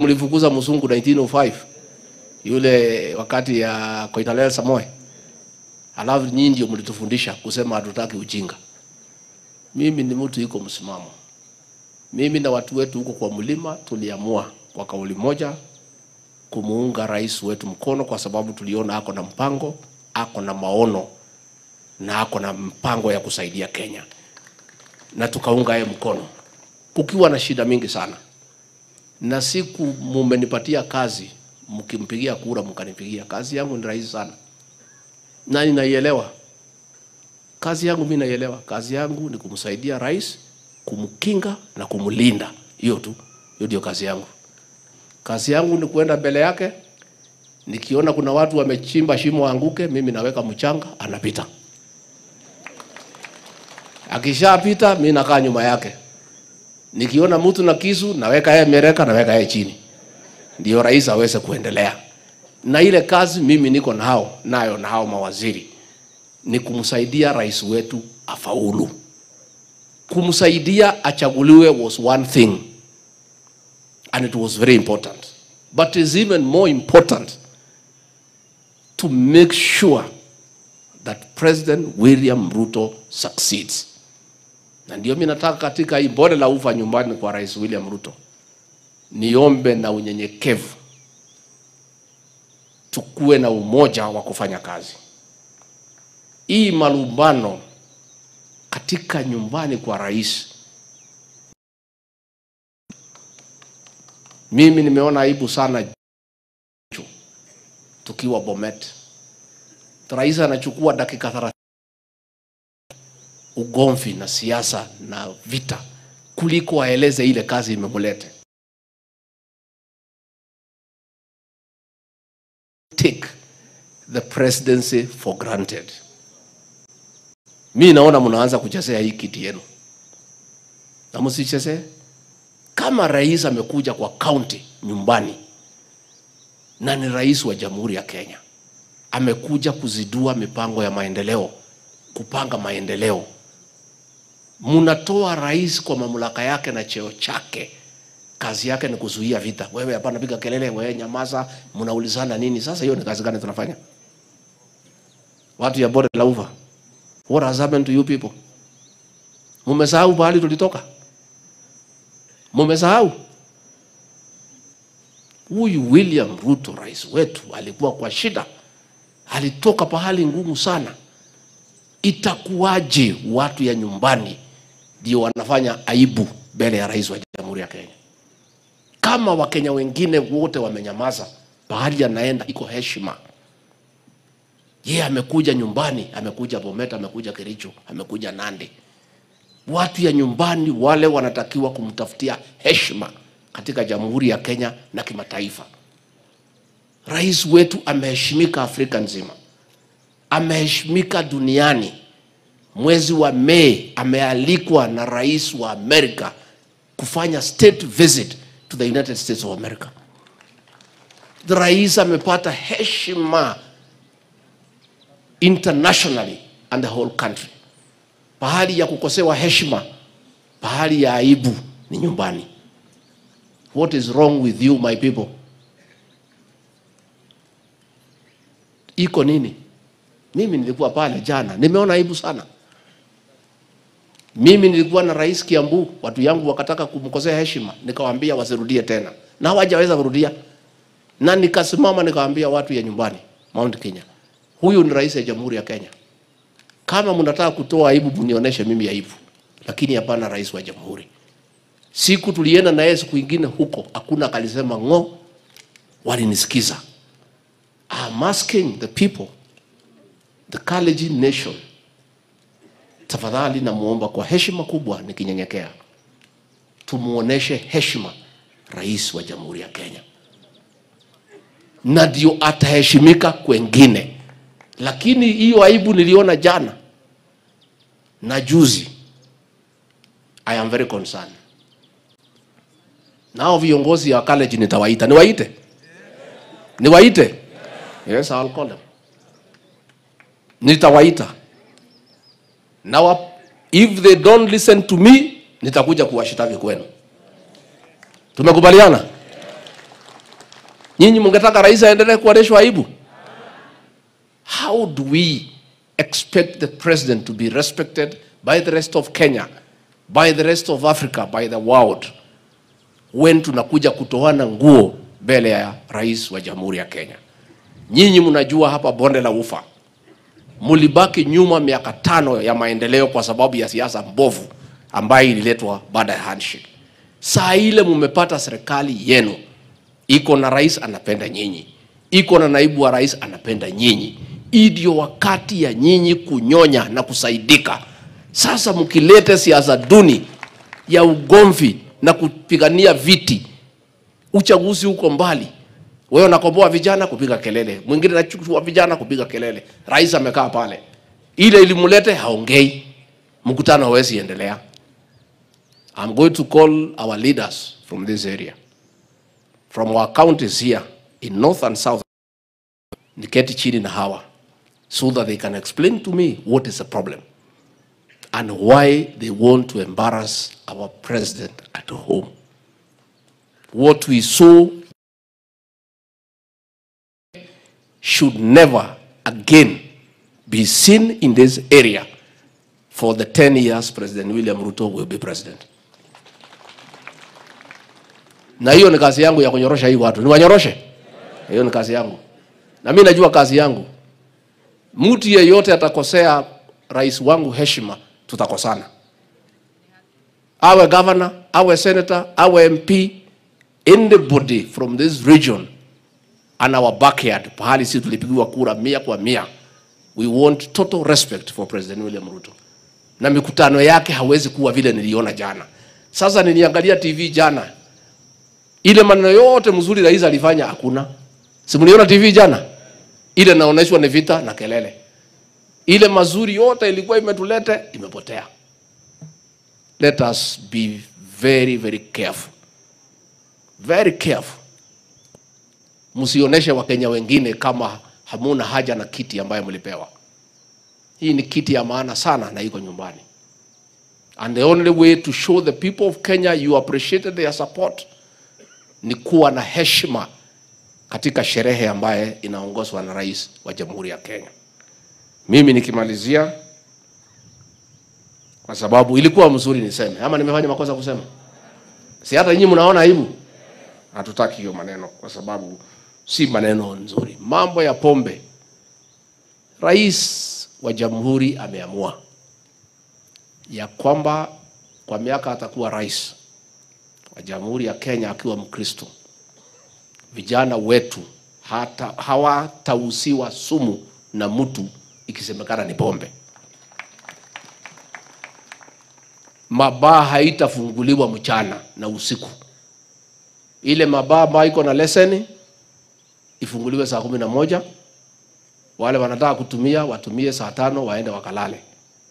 mlifukuza mzungu 1905 yule wakati ya Koitalel Samoe. Alafu nyinyi ndio mlitufundisha kusema hatutaki ujinga. Mimi ni mtu yuko msimamo. Mimi na watu wetu huko kwa mlima tuliamua kwa kauli moja kumuunga rais wetu mkono, kwa sababu tuliona ako na mpango, ako na maono na ako na mpango ya kusaidia Kenya. Na tukaunga yeye mkono kukiwa na shida mingi sana. Na siku mmenipatia kazi, mkimpigia kura mkanipigia, kazi yangu ni rahisi sana. Na ninaielewa. Kazi yangu mimi naielewa. Kazi yangu ni kumsaidia rais, kumkinga na kumlinda. Hiyo tu. Hiyo ndio kazi yangu. Kazi yangu ni kuenda mbele yake. Nikiona kuna watu wamechimba shimo anguke, mimi naweka mchanga, anapita. Akishapita mimi nakaa nyuma yake. Nikiona mtu na kisu, naweka yeye mereka, naweka yeye chini. Ndio rais aweze kuendelea. Na ile kazi mimi niko nayo na hao mawaziri ni kumsaidia rais wetu afaulu. Kumsaidia achaguliwe was one thing, and it was very important. But it is even more important to make sure that President William Ruto succeeds. Na ndio mimi nataka katika hii bonde la ufa nyumbani kwa Rais William Ruto, niombe na unyenyekevu tukue na umoja wa kufanya kazi. Hii malumbano katika nyumbani kwa rais, mimi nimeona aibu sana tukiwa Bomet. Rais anachukua dakika 30 ugomvi na siasa na vita kuliko aeleze ile kazi imemulete. Take the presidency for granted. Mimi naona mnaanza kuchezea hii kiti yenu. Na msichezee. Kama rais amekuja kwa county nyumbani na ni rais wa Jamhuri ya Kenya, amekuja kuzidua mipango ya maendeleo, kupanga maendeleo. Mnatoa rais kwa mamlaka yake na cheo chake. Kazi yake ni kuzuia vita. Wewe hapana piga kelele, wewe nyamaza, mnaulizana nini? Sasa hiyo ni kazi gani tunafanya? Watu ya bonde la ufa, what has happened to you people? Mmesahau mahali tulitoka? Mmesahau? Huyu William Ruto rais wetu alikuwa kwa shida. Alitoka pahali ngumu sana. Itakuwaje watu ya nyumbani ndio wanafanya aibu mbele ya rais wa Jamhuri ya Kenya? Kama Wakenya wengine wote wamenyamaza, pahali anaenda iko heshima. Yeye amekuja nyumbani, amekuja Bomet, amekuja Kericho, amekuja Nandi. Watu ya nyumbani wale wanatakiwa kumtafutia heshima katika Jamhuri ya Kenya na kimataifa. Rais wetu ameheshimika Afrika nzima. Ameheshimika duniani. Mwezi wa Mei amealikwa na rais wa Amerika kufanya state visit to the United States of America. The rais amepata heshima internationally and the whole country. Pahali ya kukosewa heshima, pahali ya aibu ni nyumbani. What is wrong with you, my people? Iko nini? Mimi nilikuwa pale jana, nimeona aibu sana. Mimi nilikuwa na rais Kiambu, watu yangu wakataka kumkosea heshima, nikawaambia wasirudie tena. Na hawajaweza kurudia. Na nikasimama nikawaambia watu ya nyumbani, Mount Kenya, huyu ni rais ya Jamhuri ya Kenya. Kama mnataka kutoa aibu, mnionyeshe mimi aibu. Lakini hapana rais wa Jamhuri. Siku tulienda na yeye siku nyingine huko, hakuna kalisema ngo, walinisikiza. I'm asking the people, the Kalenjin nation, tafadhali na muomba kwa heshima kubwa nikinyenyekea, tumuoneshe heshima rais wa Jamhuri ya Kenya. Na ndio ataheshimika kwengine. Lakini hiyo aibu niliona jana na juzi. I am very concerned. Nao viongozi ya college nitawaita. Niwaite? Niwaite? Yes, I'll call them. Nitawaita. Now, if they don't listen to me, nitakuja kuwashitaki kwenu. Tumekubaliana? Nyinyi mngetaka rais aendelee kuoneshwa aibu? How do we expect the president to be respected by the rest of Kenya, by the rest of Africa, by the world, when tunakuja kutoana nguo mbele ya rais wa Jamhuri ya Kenya? Nyinyi mnajua hapa bonde la Ufa mulibaki nyuma miaka 5 ya maendeleo kwa sababu ya siasa mbovu ambayo ililetwa baada ya handshake. Saa ile mmepata serikali yenu, iko na rais anapenda nyinyi, iko na naibu wa rais anapenda nyinyi. Ndio wakati ya nyinyi kunyonya na kusaidika. Sasa mkilete siasa duni ya ugomvi na kupigania viti, uchaguzi uko mbali, wewe unakomboa vijana kupiga kelele, mwingine anachukua vijana kupiga kelele, rais amekaa pale, ile ilimulete haongei, mkutano hawezi endelea. I'm going to call our leaders from this area, from our counties here in north and south, niketi chini na hawa, so that they can explain to me what is the problem and why they want to embarrass our president at home. What we saw should never again be seen in this area for the 10 years President William Ruto will be president. Na hiyo ni kazi yangu ya kunyorosha hii watu. Niwanyoroshe? Hiyo ni kazi yangu. Na mimi najua kazi yangu. Mtu yeyote atakosea rais wangu heshima, tutakosana. Awe governor, awe senator, awe MP, anybody from this region and our backyard, pahali si tulipigiwa kura 100%, we want total respect for President William Ruto. Na mikutano yake hawezi kuwa vile niliona jana. Sasa niliangalia TV jana, ile maneno yote mzuri rais alifanya hakuna. Si mliona TV jana? Ile naoneshwa ni vita na kelele. Ile mazuri yote ilikuwa imetulete imepotea. Let us be very, very careful. Very careful. Msioneshe Wakenya wengine kama hamuna haja na kiti ambayo mlipewa. Hii ni kiti ya maana sana na iko nyumbani. And the only way to show the people of Kenya you appreciated their support ni kuwa na heshima katika sherehe ambaye inaongozwa na rais wa Jamhuri ya Kenya. Mimi nikimalizia, kwa sababu ilikuwa mzuri niseme, ama nimefanya makosa kusema? Si hata nyinyi mnaona aibu? Hatutaki hiyo maneno kwa sababu si maneno nzuri. Mambo ya pombe, rais wa Jamhuri ameamua ya kwamba kwa miaka atakuwa rais wa Jamhuri ya Kenya akiwa Mkristo, vijana wetu hata hawatausiwa sumu na mtu ikisemekana ni pombe. Mabaa haitafunguliwa mchana na usiku. Ile mabaa ambayo iko na leseni ifunguliwe saa 11. Wale wanataka kutumia watumie saa 5 waende wakalale.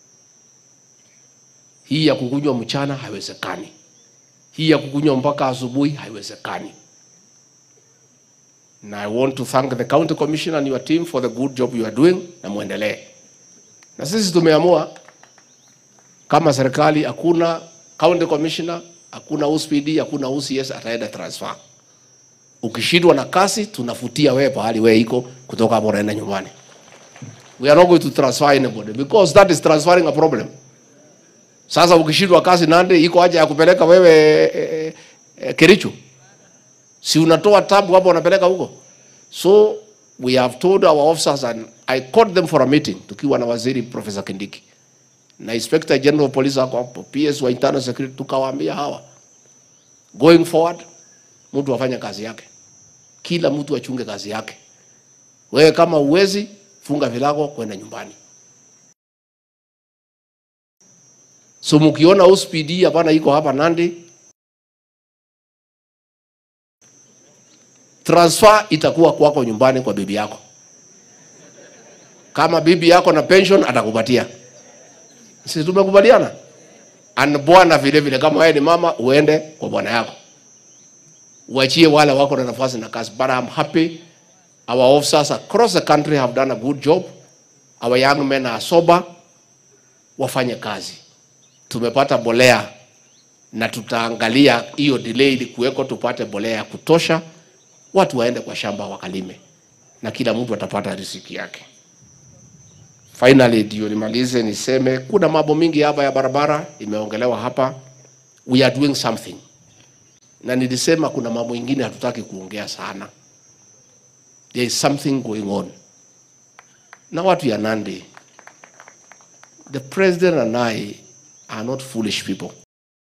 Hii ya kukunywa mchana haiwezekani. Hii ya kukunywa mpaka asubuhi haiwezekani. And I want to thank the county commissioner and your team for the good job you are doing, na muendelee. Na sisi tumeamua kama serikali hakuna county commissioner, hakuna OSPD, hakuna OCS, ataenda transfer. Ukishindwa na kasi tunafutia wewe pahali wewe iko, kutoka hapo unaenda nyumbani. We are not going to transfer anybody because that is transferring a problem. Sasa ukishindwa kazi nande iko haja ya kupeleka wewe Kericho? Si unatoa tabu hapo unapeleka huko. So we have told our officers, and I called them for a meeting tukiwa na waziri Professor Kindiki na Inspector General of Police hapo, PS wa internal security, tukawaambia hawa going forward mtu afanye kazi yake. Kila mtu achunge kazi yake. Wewe kama uwezi, funga vilago kwenda nyumbani. So mkiona OSPD hapana iko hapa Nandi, transfer itakuwa kwako nyumbani kwa bibi yako. Kama bibi yako na pension atakupatia. Sisi tumekubaliana. And bwana vile vile kama wewe ni mama uende kwa bwana yako. Uachie wale wako na nafasi na kazi. But I'm happy our officers across the country have done a good job. Our young men are sober, wafanye kazi. Tumepata bolea na tutaangalia hiyo delay ili kuweko tupate bolea ya kutosha watu waende kwa shamba wakalime, na kila mtu atapata riziki yake. Finally, ndio nimalize niseme kuna mambo mingi hapa ya barabara imeongelewa hapa. We are doing something. Na nilisema kuna mambo mengine hatutaki kuongea sana. There is something going on. Na watu ya Nandi, the president and I are not foolish people.